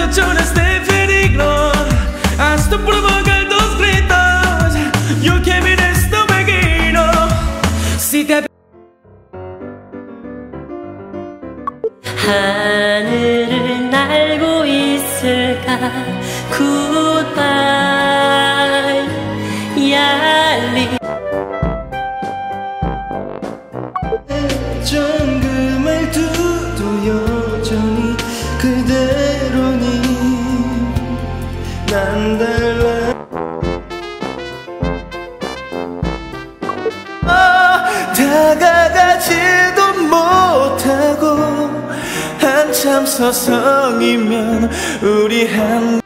canciones de peligro, hasta provocar tus gritos. Yo que mi resto me guío. Si te 하늘을 날고 있을까. Goodbye 얄리. 전 그 말투도 여전히 그대로니 난 달라. 다가가지도 못하고 한참 서성이면 우리 한